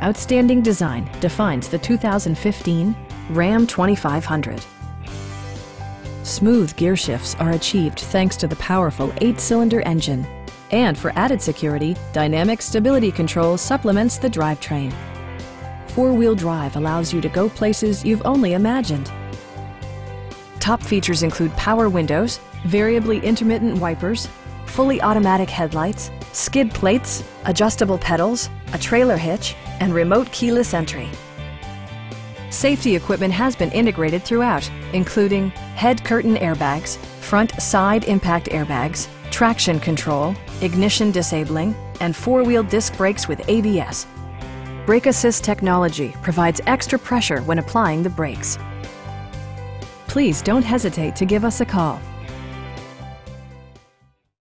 Outstanding design defines the 2015 Ram 2500. Smooth gear shifts are achieved thanks to the powerful 8-cylinder engine. And for added security, dynamic stability control supplements the drivetrain. Four-wheel drive allows you to go places you've only imagined. Top features include power windows, variably intermittent wipers, fully automatic headlights, skid plates, adjustable pedals, a trailer hitch, and remote keyless entry. Safety equipment has been integrated throughout, including head curtain airbags, front side impact airbags, traction control, ignition disabling, and four-wheel disc brakes with ABS. Brake Assist technology provides extra pressure when applying the brakes. Please don't hesitate to give us a call.